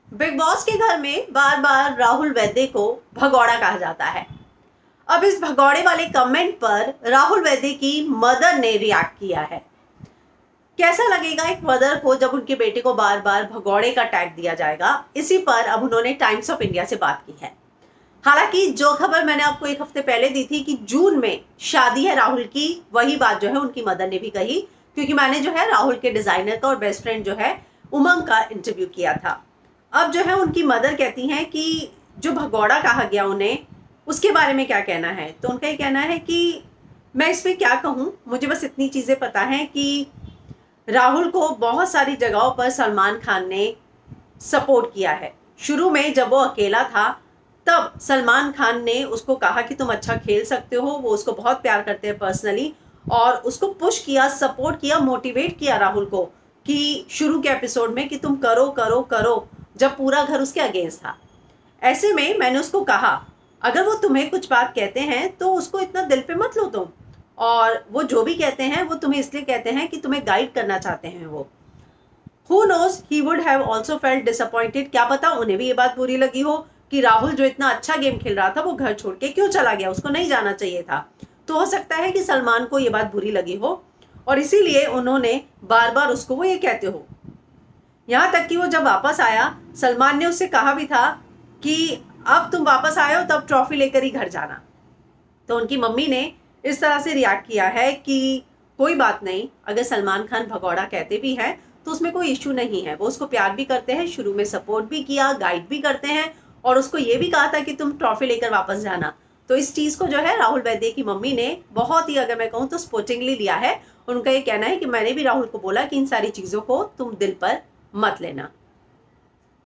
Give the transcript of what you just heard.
Big boss के घर में बार बार राहुल वैद्य को भगौड़ा कहा जाता है। अब इस भगौड़े वाले कमेंट पर राहुल वैद्य की मदर ने रिएक्ट किया है। कैसा लगेगा एक मदर को जब उनके बेटे को बार बार भगौड़े का टैग दिया जाएगा। इसी पर अब उन्होंने टाइम्स ऑफ इंडिया से बात की है। हालांकि जो खबर मैंने आपको एक हफ्ते पहले दी थी कि जून में शादी है राहुल की, वही बात जो है उनकी मदर ने भी कही, क्योंकि मैंने जो है राहुल के डिजाइनर का और बेस्ट फ्रेंड जो है उमंग का इंटरव्यू किया था। अब जो है उनकी मदर कहती हैं कि जो भगौड़ा कहा गया उन्हें, उसके बारे में क्या कहना है। तो उनका ये कहना है कि मैं इस पर क्या कहूँ, मुझे बस इतनी चीज़ें पता हैं कि राहुल को बहुत सारी जगहों पर सलमान खान ने सपोर्ट किया है। शुरू में जब वो अकेला था तब सलमान खान ने उसको कहा कि तुम अच्छा खेल सकते हो, वो उसको बहुत प्यार करते हैं पर्सनली, और उसको पुश किया, सपोर्ट किया, मोटिवेट किया राहुल को कि शुरू के एपिसोड में कि तुम करो करो करो, जब पूरा घर उसके अगेंस्ट था। ऐसे में मैंने उसको कहा अगर वो तुम्हें कुछ बात कहते हैं तो उसको इतना दिल पे मत लो तुम, और वो जो भी कहते हैं वो तुम्हें इसलिए कहते हैं कि तुम्हें गाइड करना चाहते हैं वो। Who knows, he would have also felt disappointed। क्या पता उन्हें भी ये बात बुरी लगी हो कि राहुल जो इतना अच्छा गेम खेल रहा था वो घर छोड़ के क्यों चला गया, उसको नहीं जाना चाहिए था। तो हो सकता है कि सलमान को ये बात बुरी लगी हो और इसीलिए उन्होंने बार बार उसको वो ये कहते हो। यहाँ तक कि वो जब वापस आया, सलमान ने उससे कहा भी था कि अब तुम वापस आए हो तब ट्रॉफी लेकर ही घर जाना। तो उनकी मम्मी ने इस तरह से रिएक्ट किया है कि कोई बात नहीं, अगर सलमान खान भगौड़ा कहते भी हैं तो उसमें कोई इशू नहीं है, वो उसको प्यार भी करते हैं, शुरू में सपोर्ट भी किया, गाइड भी करते हैं, और उसको ये भी कहा था कि तुम ट्रॉफी लेकर वापस जाना। तो इस चीज़ को जो है राहुल वैद्य की मम्मी ने बहुत ही, अगर मैं कहूँ तो स्पोर्टिंगली लिया है। उनका ये कहना है कि मैंने भी राहुल को बोला कि इन सारी चीज़ों को तुम दिल पर मत लेना।